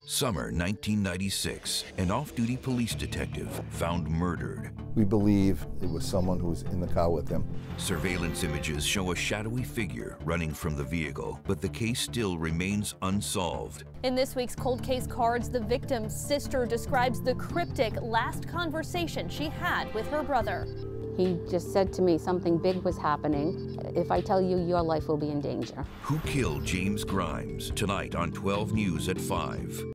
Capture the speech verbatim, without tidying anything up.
Summer nineteen ninety-six, an off-duty police detective found murdered. We believe it was someone who was in the car with him. Surveillance images show a shadowy figure running from the vehicle, but the case still remains unsolved. In this week's Cold Case Cards, the victim's sister describes the cryptic last conversation she had with her brother. He just said to me something big was happening. If I tell you, your life will be in danger. Who killed James Grimes? Tonight on twelve News at five.